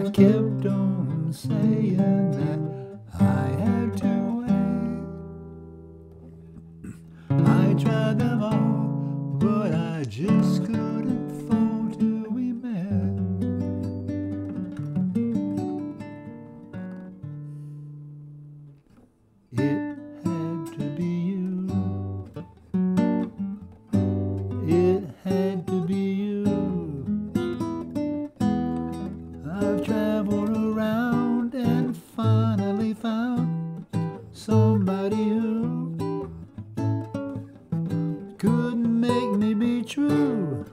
but kept on saying that I had to wait. I tried them all, but I just couldn't fall till we met. It had to be you. It had to be you. I've traveled around and finally found somebody who could make me be true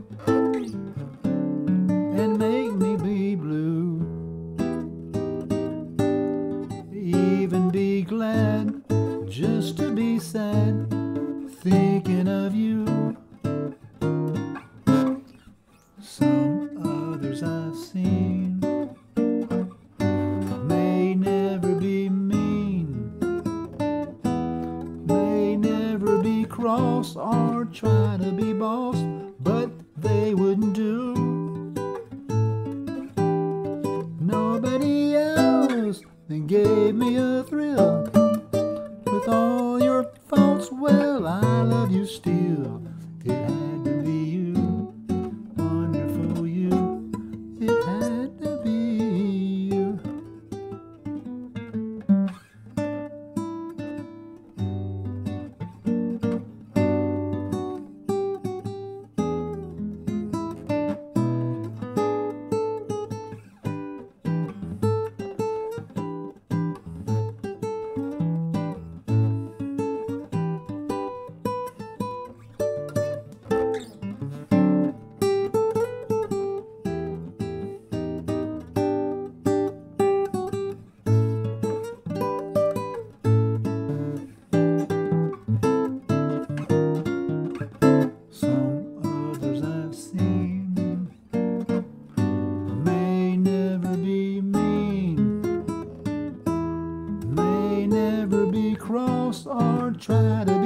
and make me be blue, even be glad just to be sad thinking of you. Some others I've seen may never be mean, may never be cross or try to be boss, but they wouldn't do. Nobody else that gave me a thrill. With all your faults, well, I love you still. It had to be you, wonderful you. It had to be you. Cross or try to